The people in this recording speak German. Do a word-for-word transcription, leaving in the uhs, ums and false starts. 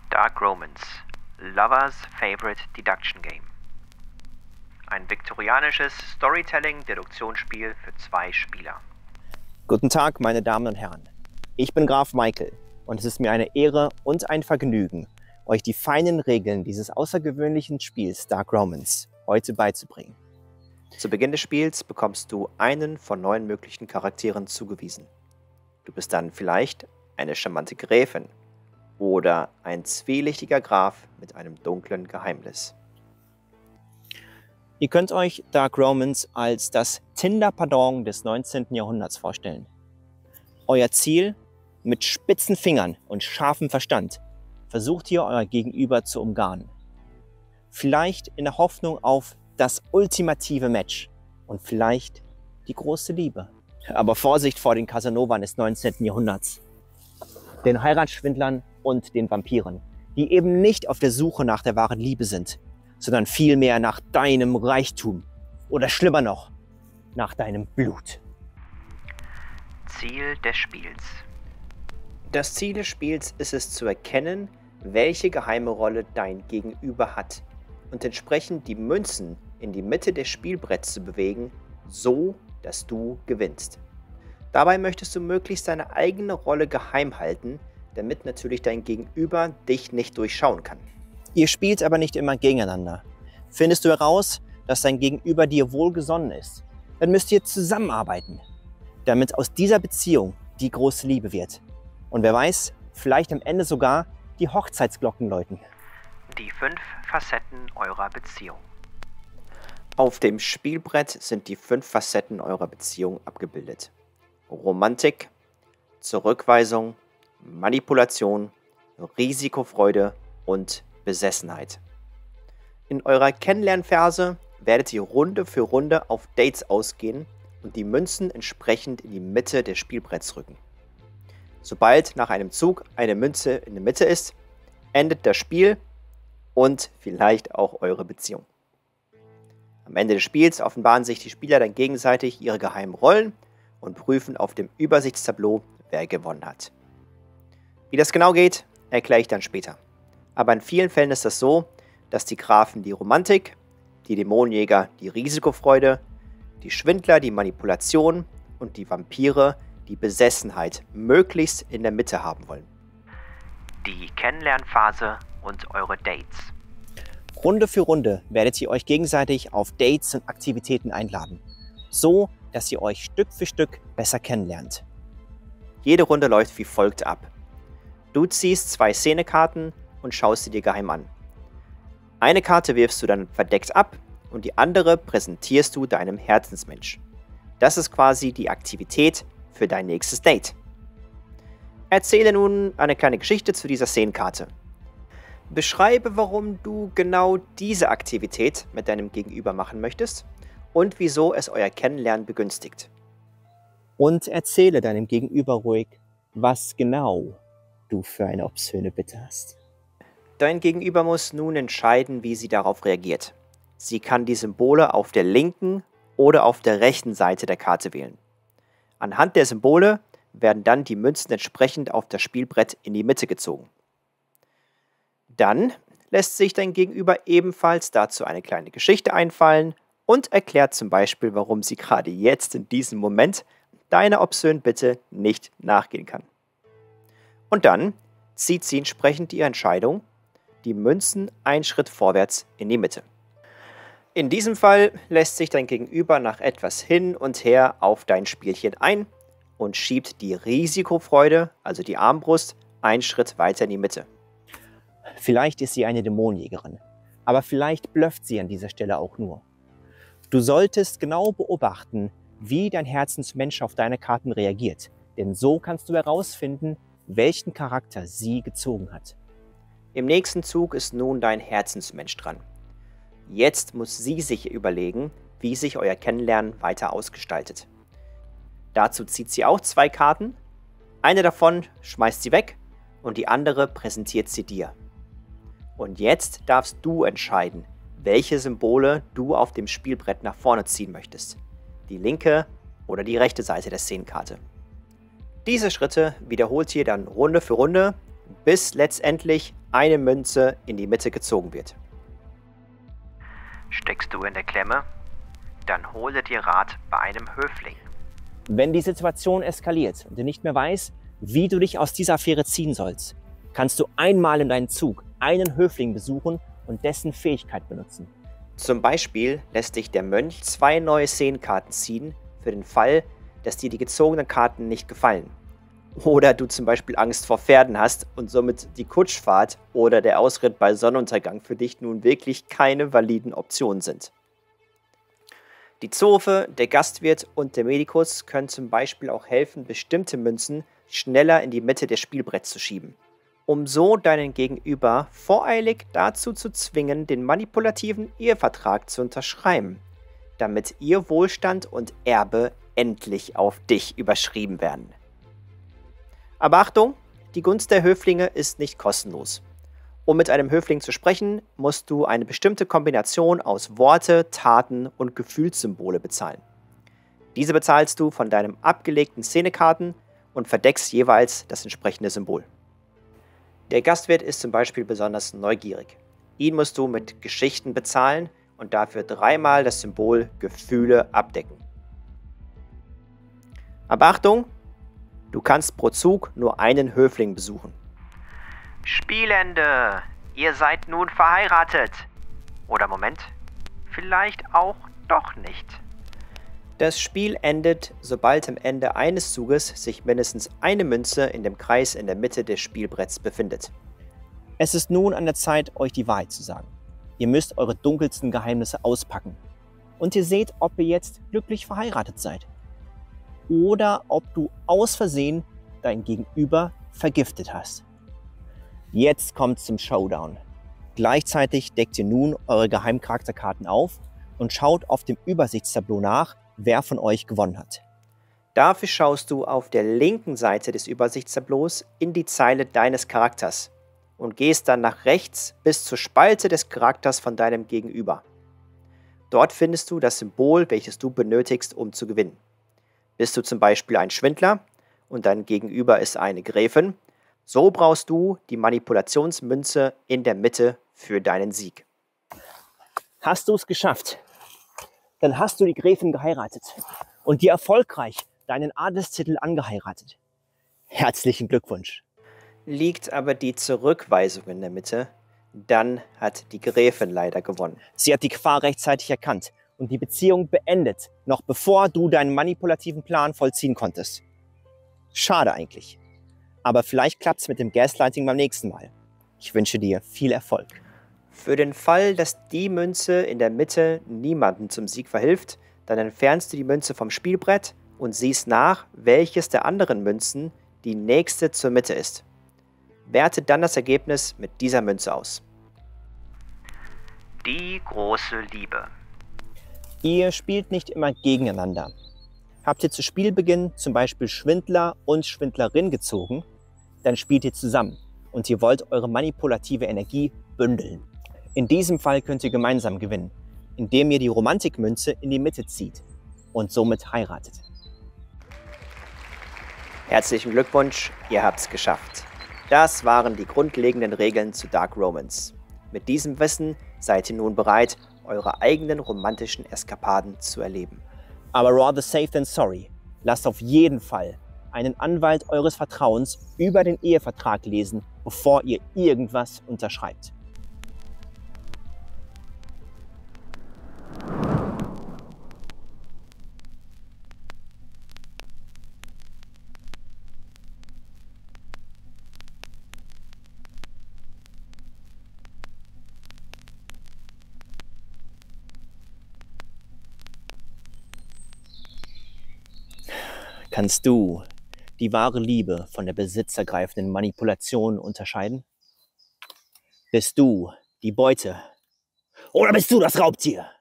Dark Romance, Lovers Favorite Deduction Game. Ein viktorianisches Storytelling-Deduktionsspiel für zwei Spieler. Guten Tag, meine Damen und Herren. Ich bin Graf Michael und es ist mir eine Ehre und ein Vergnügen, euch die feinen Regeln dieses außergewöhnlichen Spiels Dark Romance heute beizubringen. Zu Beginn des Spiels bekommst du einen von neun möglichen Charakteren zugewiesen. Du bist dann vielleicht eine charmante Gräfin oder ein zwielichtiger Graf mit einem dunklen Geheimnis. Ihr könnt euch Dark Romance als das Tinder-Pardon des neunzehnten Jahrhunderts vorstellen. Euer Ziel: mit spitzen Fingern und scharfem Verstand versucht ihr euer Gegenüber zu umgarnen. Vielleicht in der Hoffnung auf das ultimative Match und vielleicht die große Liebe. Aber Vorsicht vor den Casanovern des neunzehnten Jahrhunderts, den Heiratsschwindlern und den Vampiren, die eben nicht auf der Suche nach der wahren Liebe sind, sondern vielmehr nach deinem Reichtum oder schlimmer noch, nach deinem Blut. Ziel des Spiels. Das Ziel des Spiels ist es zu erkennen, welche geheime Rolle dein Gegenüber hat und entsprechend die Münzen in die Mitte des Spielbretts zu bewegen, so dass du gewinnst. Dabei möchtest du möglichst deine eigene Rolle geheim halten, damit natürlich dein Gegenüber dich nicht durchschauen kann. Ihr spielt aber nicht immer gegeneinander. Findest du heraus, dass dein Gegenüber dir wohlgesonnen ist, dann müsst ihr zusammenarbeiten, damit aus dieser Beziehung die große Liebe wird. Und wer weiß, vielleicht am Ende sogar die Hochzeitsglocken läuten. Die fünf Facetten eurer Beziehung. Auf dem Spielbrett sind die fünf Facetten eurer Beziehung abgebildet: Romantik, Zurückweisung, Manipulation, Risikofreude und Besessenheit. In eurer Kennenlernphase werdet ihr Runde für Runde auf Dates ausgehen und die Münzen entsprechend in die Mitte des Spielbretts rücken. Sobald nach einem Zug eine Münze in der Mitte ist, endet das Spiel und vielleicht auch eure Beziehung. Am Ende des Spiels offenbaren sich die Spieler dann gegenseitig ihre geheimen Rollen und prüfen auf dem Übersichtstableau, wer gewonnen hat. Wie das genau geht, erkläre ich dann später. Aber in vielen Fällen ist das so, dass die Grafen die Romantik, die Dämonenjäger die Risikofreude, die Schwindler die Manipulation und die Vampire die Besessenheit möglichst in der Mitte haben wollen. Die Kennenlernphase und eure Dates. Runde für Runde werdet ihr euch gegenseitig auf Dates und Aktivitäten einladen, so dass ihr euch Stück für Stück besser kennenlernt. Jede Runde läuft wie folgt ab. Du ziehst zwei Szenekarten und schaust sie dir geheim an. Eine Karte wirfst du dann verdeckt ab und die andere präsentierst du deinem Herzensmensch. Das ist quasi die Aktivität für dein nächstes Date. Erzähle nun eine kleine Geschichte zu dieser Szenenkarte. Beschreibe, warum du genau diese Aktivität mit deinem Gegenüber machen möchtest und wieso es euer Kennenlernen begünstigt. Und erzähle deinem Gegenüber ruhig, was genau du für eine obszöne Bitte hast. Dein Gegenüber muss nun entscheiden, wie sie darauf reagiert. Sie kann die Symbole auf der linken oder auf der rechten Seite der Karte wählen. Anhand der Symbole werden dann die Münzen entsprechend auf das Spielbrett in die Mitte gezogen. Dann lässt sich dein Gegenüber ebenfalls dazu eine kleine Geschichte einfallen und erklärt zum Beispiel, warum sie gerade jetzt in diesem Moment deiner obszönen Bitte nicht nachgehen kann. Und dann zieht sie entsprechend die Entscheidung, die Münzen einen Schritt vorwärts in die Mitte. In diesem Fall lässt sich dein Gegenüber nach etwas hin und her auf dein Spielchen ein und schiebt die Risikofreude, also die Armbrust, einen Schritt weiter in die Mitte. Vielleicht ist sie eine Dämonenjägerin, aber vielleicht blufft sie an dieser Stelle auch nur. Du solltest genau beobachten, wie dein Herzensmensch auf deine Karten reagiert, denn so kannst du herausfinden, welchen Charakter sie gezogen hat. Im nächsten Zug ist nun dein Herzensmensch dran. Jetzt muss sie sich überlegen, wie sich euer Kennenlernen weiter ausgestaltet. Dazu zieht sie auch zwei Karten. Eine davon schmeißt sie weg und die andere präsentiert sie dir. Und jetzt darfst du entscheiden, welche Symbole du auf dem Spielbrett nach vorne ziehen möchtest. Die linke oder die rechte Seite der Szenenkarte. Diese Schritte wiederholt ihr dann Runde für Runde, bis letztendlich eine Münze in die Mitte gezogen wird. Steckst du in der Klemme? Dann hole dir Rat bei einem Höfling. Wenn die Situation eskaliert und du nicht mehr weißt, wie du dich aus dieser Affäre ziehen sollst, kannst du einmal in deinen Zug einen Höfling besuchen und dessen Fähigkeit benutzen. Zum Beispiel lässt dich der Mönch zwei neue Szenenkarten ziehen, für den Fall, dass dir die gezogenen Karten nicht gefallen. Oder du zum Beispiel Angst vor Pferden hast und somit die Kutschfahrt oder der Ausritt bei Sonnenuntergang für dich nun wirklich keine validen Optionen sind. Die Zofe, der Gastwirt und der Medikus können zum Beispiel auch helfen, bestimmte Münzen schneller in die Mitte des Spielbretts zu schieben, um so deinen Gegenüber voreilig dazu zu zwingen, den manipulativen Ehevertrag zu unterschreiben, damit ihr Wohlstand und Erbe endlich auf dich überschrieben werden. Aber Achtung, die Gunst der Höflinge ist nicht kostenlos. Um mit einem Höfling zu sprechen, musst du eine bestimmte Kombination aus Worte, Taten und Gefühlssymbole bezahlen. Diese bezahlst du von deinen abgelegten Szenekarten und verdeckst jeweils das entsprechende Symbol. Der Gastwirt ist zum Beispiel besonders neugierig. Ihn musst du mit Geschichten bezahlen und dafür dreimal das Symbol Gefühle abdecken. Aber Achtung, du kannst pro Zug nur einen Höfling besuchen. Spielende! Ihr seid nun verheiratet. Oder Moment, vielleicht auch doch nicht. Das Spiel endet, sobald am Ende eines Zuges sich mindestens eine Münze in dem Kreis in der Mitte des Spielbretts befindet. Es ist nun an der Zeit, euch die Wahrheit zu sagen. Ihr müsst eure dunkelsten Geheimnisse auspacken. Und ihr seht, ob ihr jetzt glücklich verheiratet seid. Oder ob du aus Versehen dein Gegenüber vergiftet hast. Jetzt kommt zum Showdown. Gleichzeitig deckt ihr nun eure Geheimcharakterkarten auf und schaut auf dem Übersichtstableau nach, wer von euch gewonnen hat. Dafür schaust du auf der linken Seite des Übersichtstableaus in die Zeile deines Charakters und gehst dann nach rechts bis zur Spalte des Charakters von deinem Gegenüber. Dort findest du das Symbol, welches du benötigst, um zu gewinnen. Bist du zum Beispiel ein Schwindler und dein Gegenüber ist eine Gräfin, so brauchst du die Manipulationsmünze in der Mitte für deinen Sieg. Hast du es geschafft? Dann hast du die Gräfin geheiratet und dir erfolgreich deinen Adelstitel angeheiratet. Herzlichen Glückwunsch. Liegt aber die Zurückweisung in der Mitte, dann hat die Gräfin leider gewonnen. Sie hat die Gefahr rechtzeitig erkannt und die Beziehung beendet, noch bevor du deinen manipulativen Plan vollziehen konntest. Schade eigentlich. Aber vielleicht klappt es mit dem Gaslighting beim nächsten Mal. Ich wünsche dir viel Erfolg. Für den Fall, dass die Münze in der Mitte niemandem zum Sieg verhilft, dann entfernst du die Münze vom Spielbrett und siehst nach, welches der anderen Münzen die nächste zur Mitte ist. Werte dann das Ergebnis mit dieser Münze aus. Die große Liebe. Ihr spielt nicht immer gegeneinander. Habt ihr zu Spielbeginn zum Beispiel Schwindler und Schwindlerin gezogen, dann spielt ihr zusammen und ihr wollt eure manipulative Energie bündeln. In diesem Fall könnt ihr gemeinsam gewinnen, indem ihr die Romantikmünze in die Mitte zieht und somit heiratet. Herzlichen Glückwunsch, ihr habt's geschafft. Das waren die grundlegenden Regeln zu Dark Romance. Mit diesem Wissen seid ihr nun bereit, eure eigenen romantischen Eskapaden zu erleben. Aber rather safe than sorry. Lasst auf jeden Fall einen Anwalt eures Vertrauens über den Ehevertrag lesen, bevor ihr irgendwas unterschreibt. Kannst du die wahre Liebe von der besitzergreifenden Manipulation unterscheiden? Bist du die Beute oder bist du das Raubtier?